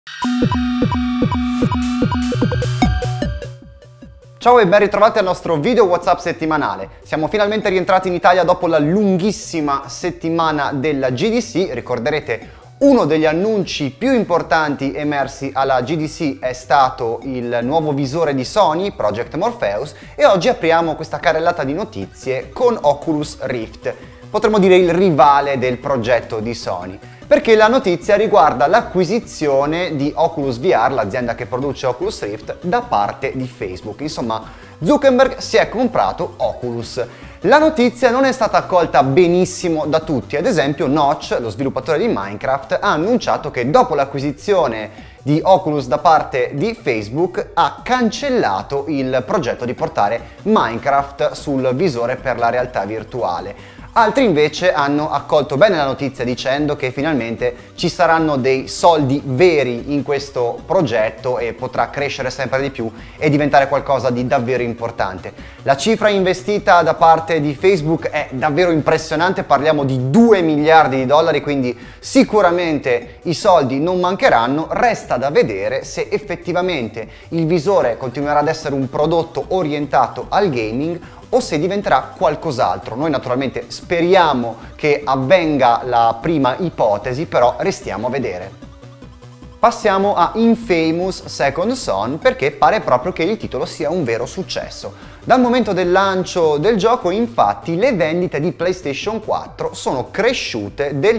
Ciao e ben ritrovati al nostro video WhatsApp settimanale. Siamo finalmente rientrati in Italia dopo la lunghissima settimana della GDC. Ricorderete, uno degli annunci più importanti emersi alla GDC è stato il nuovo visore di Sony, Project Morpheus, e oggi apriamo questa carrellata di notizie con Oculus Rift, potremmo dire il rivale del progetto di Sony, perché la notizia riguarda l'acquisizione di Oculus VR, l'azienda che produce Oculus Rift, da parte di Facebook. Insomma, Zuckerberg si è comprato Oculus. La notizia non è stata accolta benissimo da tutti. Ad esempio, Notch, lo sviluppatore di Minecraft, ha annunciato che dopo l'acquisizione di Oculus da parte di Facebook ha cancellato il progetto di portare Minecraft sul visore per la realtà virtuale. Altri invece hanno accolto bene la notizia dicendo che finalmente ci saranno dei soldi veri in questo progetto e potrà crescere sempre di più e diventare qualcosa di davvero importante. La cifra investita da parte di Facebook è davvero impressionante, parliamo di 2 miliardi di dollari, quindi sicuramente i soldi non mancheranno. Resta da vedere se effettivamente il visore continuerà ad essere un prodotto orientato al gaming o se diventerà qualcos'altro. Noi naturalmente speriamo che avvenga la prima ipotesi, però restiamo a vedere. Passiamo a Infamous Second Son, perché pare proprio che il titolo sia un vero successo. Dal momento del lancio del gioco, infatti, le vendite di PlayStation 4 sono cresciute del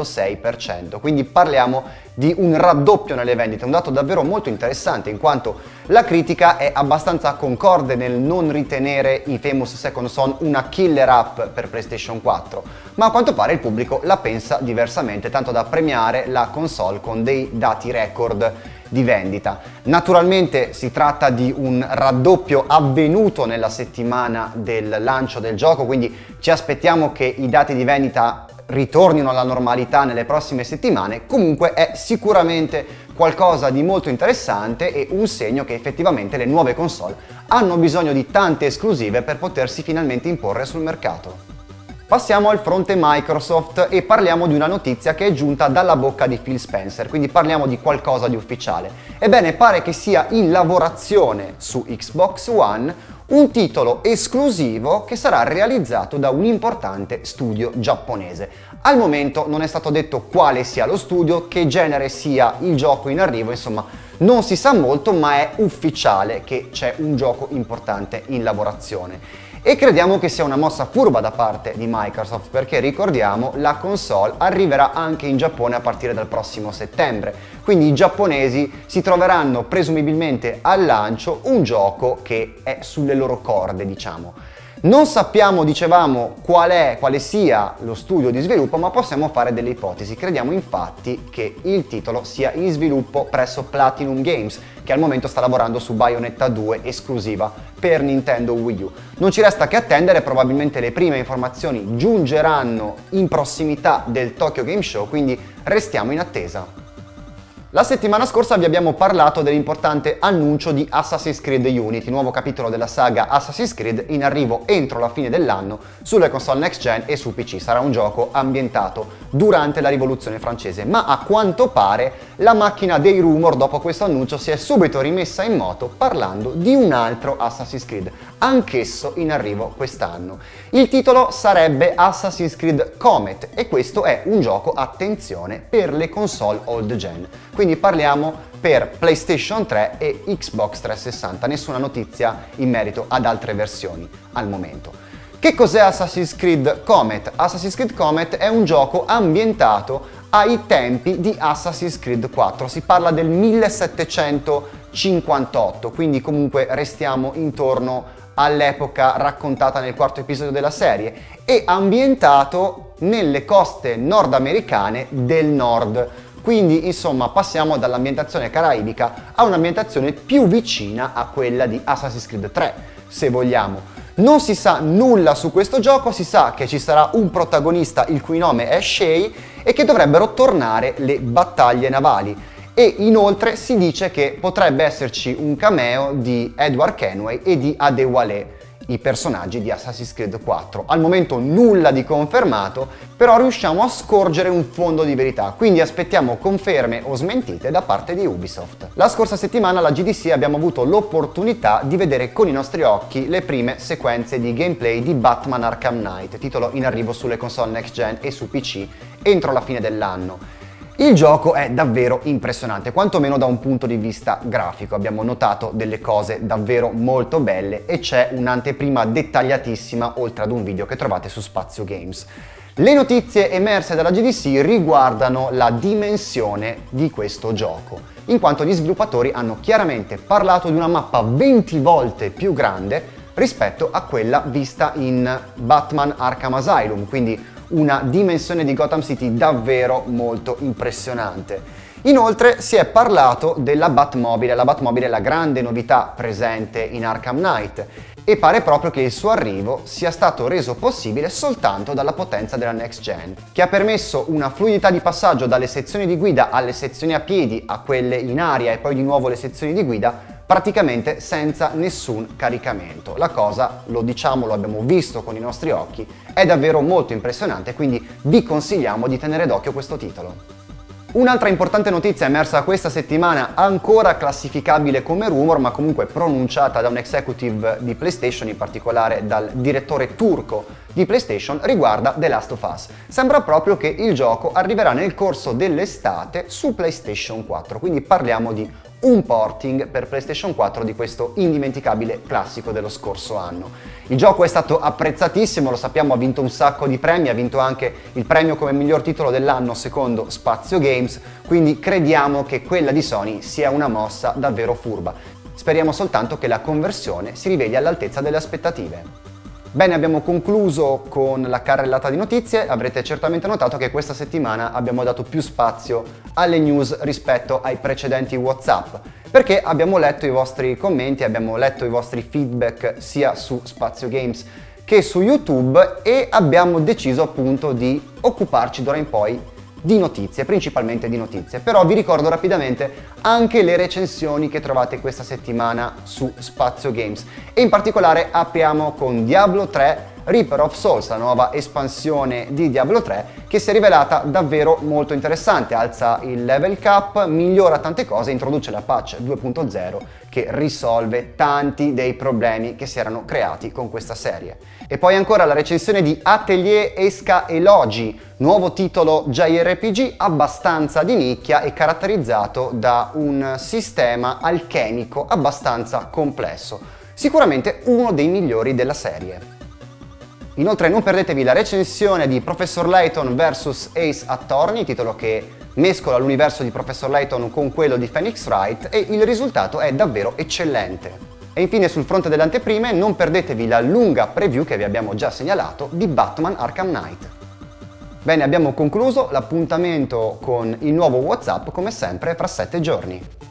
106%, quindi parliamo di un raddoppio nelle vendite, un dato davvero molto interessante in quanto la critica è abbastanza concorde nel non ritenere Infamous Second Son una killer app per PlayStation 4, ma a quanto pare il pubblico la pensa diversamente, tanto da premiare la console con dei dati record di vendita. Naturalmente si tratta di un raddoppio avvenuto nella settimana del lancio del gioco, quindi ci aspettiamo che i dati di vendita ritornino alla normalità nelle prossime settimane. Comunque è sicuramente qualcosa di molto interessante e un segno che effettivamente le nuove console hanno bisogno di tante esclusive per potersi finalmente imporre sul mercato. Passiamo al fronte Microsoft e parliamo di una notizia che è giunta dalla bocca di Phil Spencer, quindi parliamo di qualcosa di ufficiale. Ebbene, pare che sia in lavorazione su Xbox One un titolo esclusivo che sarà realizzato da un importante studio giapponese. Al momento non è stato detto quale sia lo studio, che genere sia il gioco in arrivo, insomma non si sa molto, ma è ufficiale che c'è un gioco importante in lavorazione. E crediamo che sia una mossa furba da parte di Microsoft, perché ricordiamo, la console arriverà anche in Giappone a partire dal prossimo settembre, quindi i giapponesi si troveranno presumibilmente al lancio un gioco che è sulle loro corde, diciamo. Non sappiamo, dicevamo, quale sia lo studio di sviluppo, ma possiamo fare delle ipotesi. Crediamo infatti che il titolo sia in sviluppo presso Platinum Games, che al momento sta lavorando su Bayonetta 2 esclusiva per Nintendo Wii U. Non ci resta che attendere, probabilmente le prime informazioni giungeranno in prossimità del Tokyo Game Show, quindi restiamo in attesa. La settimana scorsa vi abbiamo parlato dell'importante annuncio di Assassin's Creed Unity, nuovo capitolo della saga Assassin's Creed in arrivo entro la fine dell'anno sulle console next gen e su PC. Sarà un gioco ambientato durante la rivoluzione francese, ma a quanto pare la macchina dei rumor dopo questo annuncio si è subito rimessa in moto parlando di un altro Assassin's Creed, anch'esso in arrivo quest'anno. Il titolo sarebbe Assassin's Creed Comet e questo è un gioco, attenzione, per le console old gen. Quindi parliamo per PlayStation 3 e Xbox 360, nessuna notizia in merito ad altre versioni al momento. Che cos'è Assassin's Creed Comet? Assassin's Creed Comet è un gioco ambientato ai tempi di Assassin's Creed 4, si parla del 1758, quindi comunque restiamo intorno all'epoca raccontata nel quarto episodio della serie, e ambientato nelle coste nordamericane del nord. Quindi insomma passiamo dall'ambientazione caraibica a un'ambientazione più vicina a quella di Assassin's Creed 3, se vogliamo. Non si sa nulla su questo gioco, si sa che ci sarà un protagonista il cui nome è Shay e che dovrebbero tornare le battaglie navali. E inoltre si dice che potrebbe esserci un cameo di Edward Kenway e di Adewale. i personaggi di Assassin's Creed 4. Al momento nulla di confermato, però riusciamo a scorgere un fondo di verità, quindi aspettiamo conferme o smentite da parte di Ubisoft. La scorsa settimana alla GDC abbiamo avuto l'opportunità di vedere con i nostri occhi le prime sequenze di gameplay di Batman Arkham Knight, titolo in arrivo sulle console next gen e su PC entro la fine dell'anno. Il gioco è davvero impressionante, quantomeno da un punto di vista grafico. Abbiamo notato delle cose davvero molto belle e c'è un'anteprima dettagliatissima oltre ad un video che trovate su Spazio Games. Le notizie emerse dalla GDC riguardano la dimensione di questo gioco, in quanto gli sviluppatori hanno chiaramente parlato di una mappa 20 volte più grande rispetto a quella vista in Batman Arkham Asylum, quindi una dimensione di Gotham City davvero molto impressionante. Inoltre si è parlato della Batmobile. La Batmobile è la grande novità presente in Arkham Knight e pare proprio che il suo arrivo sia stato reso possibile soltanto dalla potenza della next gen, che ha permesso una fluidità di passaggio dalle sezioni di guida alle sezioni a piedi a quelle in aria e poi di nuovo le sezioni di guida praticamente senza nessun caricamento. La cosa, lo diciamo, lo abbiamo visto con i nostri occhi, è davvero molto impressionante, quindi vi consigliamo di tenere d'occhio questo titolo. Un'altra importante notizia emersa questa settimana, ancora classificabile come rumor, ma comunque pronunciata da un executive di PlayStation, in particolare dal direttore turco di PlayStation, riguarda The Last of Us. Sembra proprio che il gioco arriverà nel corso dell'estate su PlayStation 4, quindi parliamo di un porting per PlayStation 4 di questo indimenticabile classico dello scorso anno. Il gioco è stato apprezzatissimo, lo sappiamo, ha vinto un sacco di premi, ha vinto anche il premio come miglior titolo dell'anno secondo Spazio Games, quindi crediamo che quella di Sony sia una mossa davvero furba. Speriamo soltanto che la conversione si riveli all'altezza delle aspettative. Bene, abbiamo concluso con la carrellata di notizie. Avrete certamente notato che questa settimana abbiamo dato più spazio alle news rispetto ai precedenti WhatsApp, perché abbiamo letto i vostri commenti, abbiamo letto i vostri feedback sia su Spazio Games che su YouTube e abbiamo deciso appunto di occuparci d'ora in poi di notizie, principalmente di notizie. Però vi ricordo rapidamente anche le recensioni che trovate questa settimana su Spazio Games e in particolare apriamo con Diablo 3 Reaper of Souls, la nuova espansione di Diablo 3 che si è rivelata davvero molto interessante, alza il level cap, migliora tante cose, introduce la patch 2.0 che risolve tanti dei problemi che si erano creati con questa serie. E poi ancora la recensione di Atelier Esca Elogi, nuovo titolo JRPG abbastanza di nicchia e caratterizzato da un sistema alchemico abbastanza complesso, sicuramente uno dei migliori della serie. Inoltre non perdetevi la recensione di Professor Layton vs Ace Attorney, titolo che mescola l'universo di Professor Layton con quello di Phoenix Wright e il risultato è davvero eccellente. E infine sul fronte delle anteprime non perdetevi la lunga preview che vi abbiamo già segnalato di Batman Arkham Knight. Bene, abbiamo concluso l'appuntamento con il nuovo WhatsApp come sempre fra 7 giorni.